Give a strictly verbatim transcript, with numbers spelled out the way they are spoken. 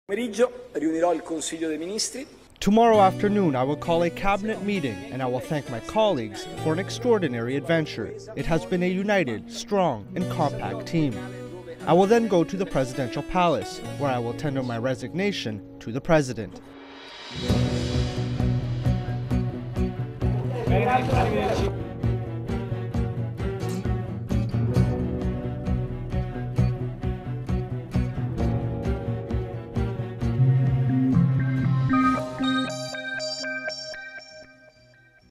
Pomeriggio riunirò il Consiglio dei Ministri. Tomorrow afternoon, I will call a cabinet meeting and I will thank my colleagues for an extraordinary adventure. It has been a united, strong, and compact team. I will then go to the presidential palace, where I will tender my resignation to the president. Arrivederci.